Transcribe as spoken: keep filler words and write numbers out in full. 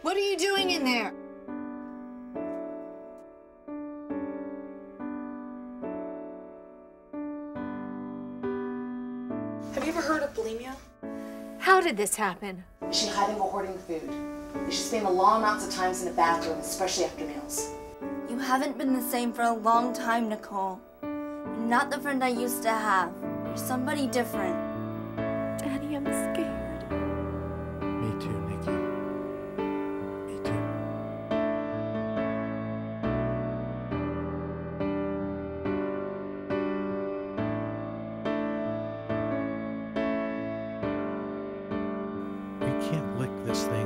What are you doing in there? Have you ever heard of bulimia? How did this happen? Is she hiding or hoarding food? Is she spending long amounts of times in the bathroom, especially after meals? You haven't been the same for a long time, Nicole. You're not the friend I used to have. You're somebody different. Daddy, I'm scared. Me too, Nikki. Me too. We can't lick this thing